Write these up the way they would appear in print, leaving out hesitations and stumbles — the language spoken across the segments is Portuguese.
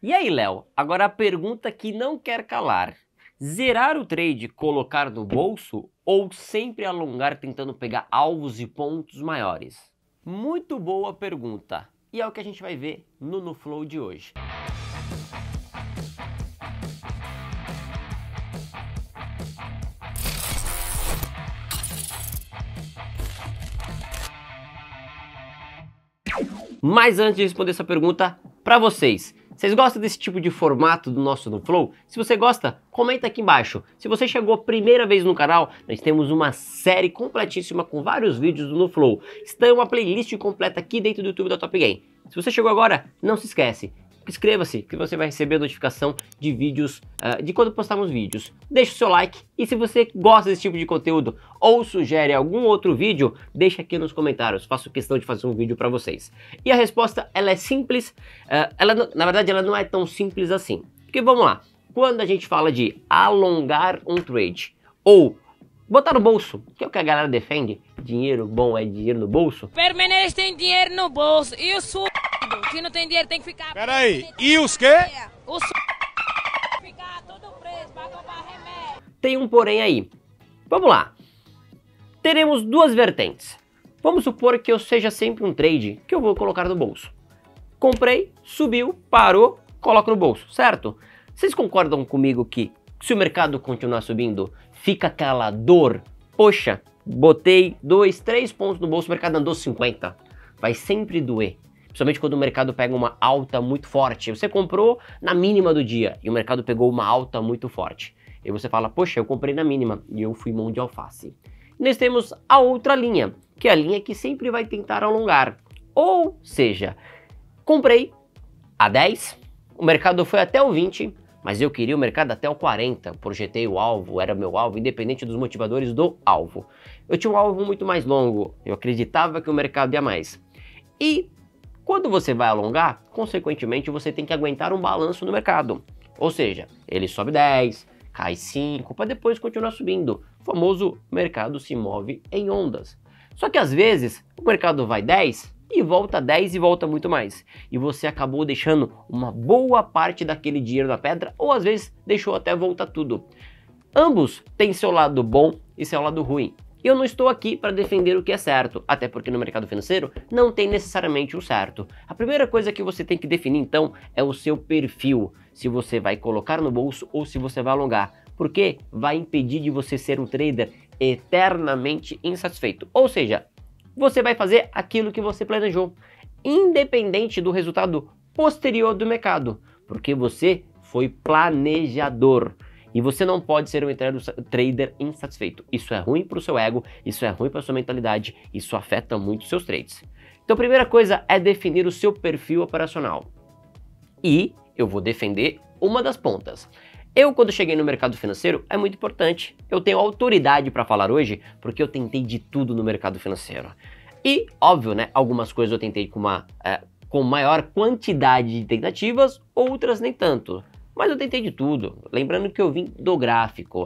E aí, Léo, agora a pergunta que não quer calar. Zerar o trade, colocar no bolso ou sempre alongar tentando pegar alvos e pontos maiores? Muito boa pergunta. E é o que a gente vai ver no Flow de hoje. Mas antes de responder essa pergunta, para vocês gostam desse tipo de formato do nosso Flow? Se você gosta, comenta aqui embaixo. Se você chegou a primeira vez no canal, nós temos uma série completíssima com vários vídeos do Flow. Está uma playlist completa aqui dentro do YouTube da Top Game. Se você chegou agora, não se esquece. Inscreva-se que você vai receber a notificação de vídeos, de quando postarmos vídeos. Deixe o seu like e se você gosta desse tipo de conteúdo ou sugere algum outro vídeo, deixa aqui nos comentários. Faço questão de fazer um vídeo para vocês. E a resposta, ela é simples, na verdade ela não é tão simples assim. Porque vamos lá, quando a gente fala de alongar um trade ou botar no bolso, que é o que a galera defende, dinheiro bom é dinheiro no bolso. Permanentes tem dinheiro no bolso e o que não tem dinheiro tem que ficar... Peraí, e os quê? O ficar todo preso pra comprar remédio. Tem um porém aí. Vamos lá. Teremos duas vertentes. Vamos supor que eu seja sempre um trade que eu vou colocar no bolso. Comprei, subiu, parou, coloco no bolso, certo? Vocês concordam comigo que se o mercado continuar subindo, fica aquela dor? Poxa, botei 2, 3 pontos no bolso, o mercado andou 50. Vai sempre doer. Principalmente quando o mercado pega uma alta muito forte. Você comprou na mínima do dia e o mercado pegou uma alta muito forte. E você fala, poxa, eu comprei na mínima e eu fui mão de alface. E nós temos a outra linha, que é a linha que sempre vai tentar alongar. Ou seja, comprei a 10, o mercado foi até o 20, mas eu queria o mercado até o 40, projetei o alvo, era meu alvo, independente dos motivadores do alvo. Eu tinha um alvo muito mais longo, eu acreditava que o mercado ia mais. E quando você vai alongar, consequentemente você tem que aguentar um balanço no mercado. Ou seja, ele sobe 10, cai 5, para depois continuar subindo. O famoso mercado se move em ondas. Só que às vezes o mercado vai 10 e volta 10 e volta muito mais. E você acabou deixando uma boa parte daquele dinheiro na pedra ou às vezes deixou até voltar tudo. Ambos têm seu lado bom e seu lado ruim. Eu não estou aqui para defender o que é certo, até porque no mercado financeiro não tem necessariamente o certo. A primeira coisa que você tem que definir então é o seu perfil, se você vai colocar no bolso ou se você vai alongar, porque vai impedir de você ser um trader eternamente insatisfeito. Ou seja, você vai fazer aquilo que você planejou, independente do resultado posterior do mercado, porque você foi planejador. E você não pode ser um eterno trader insatisfeito. Isso é ruim para o seu ego, isso é ruim para a sua mentalidade, isso afeta muito os seus trades. Então a primeira coisa é definir o seu perfil operacional. E eu vou defender uma das pontas. Eu, quando cheguei no mercado financeiro, é muito importante. Eu tenho autoridade para falar hoje, porque eu tentei de tudo no mercado financeiro. E, óbvio, né, algumas coisas eu tentei com maior quantidade de tentativas, outras nem tanto. Mas eu tentei de tudo, lembrando que eu vim do gráfico.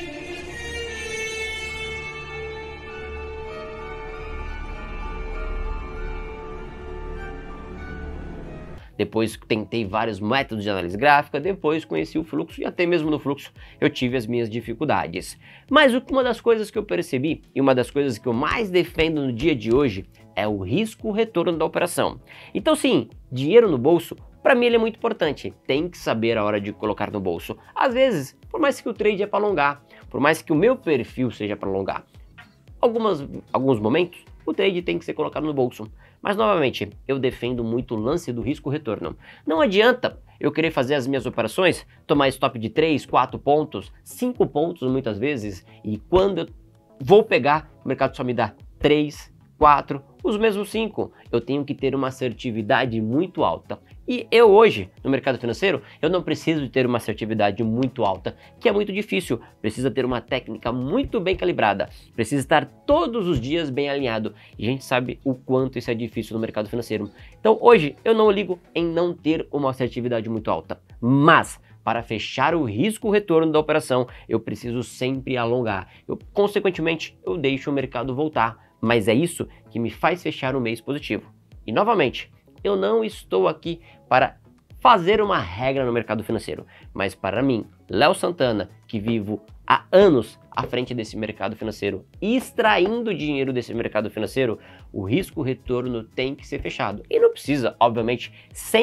Depois tentei vários métodos de análise gráfica, depois conheci o fluxo e até mesmo no fluxo eu tive as minhas dificuldades. Mas uma das coisas que eu percebi e uma das coisas que eu mais defendo no dia de hoje é o risco-retorno da operação. Então sim, dinheiro no bolso, para mim ele é muito importante, tem que saber a hora de colocar no bolso. Às vezes, por mais que o trade é para alongar, por mais que o meu perfil seja para alongar, alguns momentos o trade tem que ser colocado no bolso. Mas novamente, eu defendo muito o lance do risco-retorno. Não adianta eu querer fazer as minhas operações, tomar stop de 3, 4 pontos, 5 pontos muitas vezes, e quando eu vou pegar, o mercado só me dá 3, 4, os mesmos 5. Eu tenho que ter uma assertividade muito alta. E eu hoje, no mercado financeiro, eu não preciso de ter uma assertividade muito alta, que é muito difícil. Precisa ter uma técnica muito bem calibrada. Precisa estar todos os dias bem alinhado. E a gente sabe o quanto isso é difícil no mercado financeiro. Então hoje eu não ligo em não ter uma assertividade muito alta. Mas para fechar o risco-retorno da operação, eu preciso sempre alongar. Consequentemente, eu deixo o mercado voltar. Mas é isso que me faz fechar o mês positivo. E novamente, eu não estou aqui para fazer uma regra no mercado financeiro. Mas para mim, Léo Santana, que vivo há anos à frente desse mercado financeiro, extraindo dinheiro desse mercado financeiro, o risco-retorno tem que ser fechado. E não precisa, obviamente,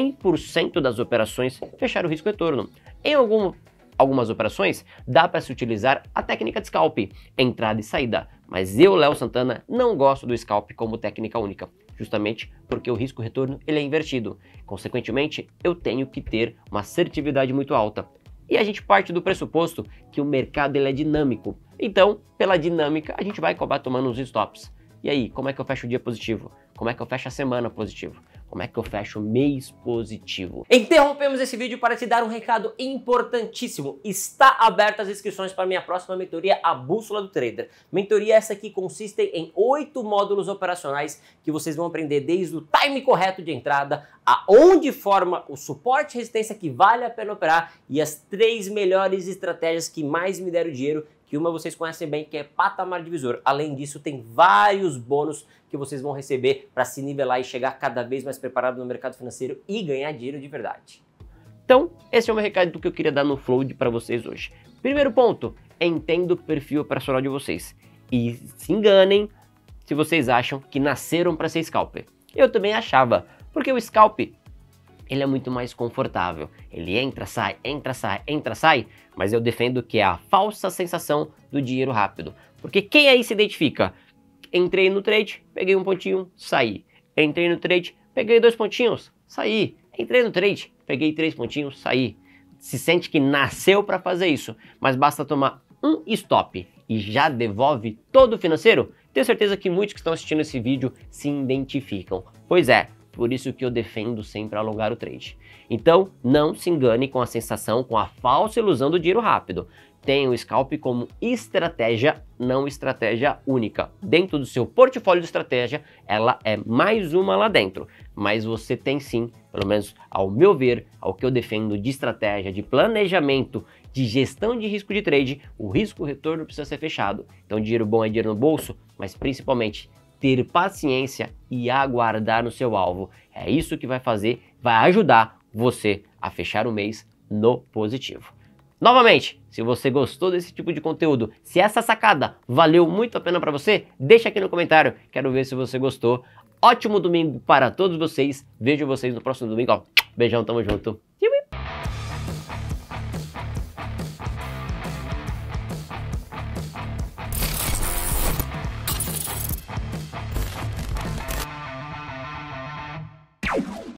100% das operações fechar o risco-retorno. Em algumas operações, dá para se utilizar a técnica de scalp, entrada e saída. Mas eu, Léo Santana, não gosto do scalp como técnica única, justamente porque o risco-retorno ele é invertido. Consequentemente, eu tenho que ter uma assertividade muito alta. E a gente parte do pressuposto que o mercado ele é dinâmico. Então, pela dinâmica, a gente vai acabar tomando uns stops. E aí, como é que eu fecho o dia positivo? Como é que eu fecho a semana positivo? Como é que eu fecho o mês positivo? Interrompemos esse vídeo para te dar um recado importantíssimo. Está aberta as inscrições para minha próxima mentoria, a Bússola do Trader. Mentoria essa que consiste em 8 módulos operacionais que vocês vão aprender desde o time correto de entrada, aonde forma o suporte e resistência que vale a pena operar e as 3 melhores estratégias que mais me deram dinheiro, que uma vocês conhecem bem, que é patamar divisor. Além disso, tem vários bônus que vocês vão receber para se nivelar e chegar cada vez mais preparado no mercado financeiro e ganhar dinheiro de verdade. Então, esse é o meu recado do que eu queria dar no Flow para vocês hoje. Primeiro ponto, entenda o perfil operacional de vocês. E se enganem se vocês acham que nasceram para ser scalper. Eu também achava, porque o scalp ele é muito mais confortável. Ele entra, sai, entra, sai, entra, sai, mas eu defendo que é a falsa sensação do dinheiro rápido. Porque quem aí se identifica? Entrei no trade, peguei um pontinho, saí. Entrei no trade, peguei 2 pontinhos, saí. Entrei no trade, peguei 3 pontinhos, saí. Se sente que nasceu para fazer isso, mas basta tomar um stop e já devolve todo o financeiro? Tenho certeza que muitos que estão assistindo esse vídeo se identificam. Pois é, por isso que eu defendo sempre alongar o trade. Então, não se engane com a sensação, com a falsa ilusão do dinheiro rápido. Tenha o scalp como estratégia, não estratégia única. Dentro do seu portfólio de estratégia, ela é mais uma lá dentro. Mas você tem sim, pelo menos ao meu ver, ao que eu defendo de estratégia, de planejamento, de gestão de risco de trade, o risco-retorno precisa ser fechado. Então, dinheiro bom é dinheiro no bolso, mas principalmente ter paciência e aguardar no seu alvo. É isso que vai ajudar você a fechar o mês no positivo. Novamente, se você gostou desse tipo de conteúdo, se essa sacada valeu muito a pena para você, deixa aqui no comentário, quero ver se você gostou. Ótimo domingo para todos vocês, vejo vocês no próximo domingo, ó. Beijão, tamo junto.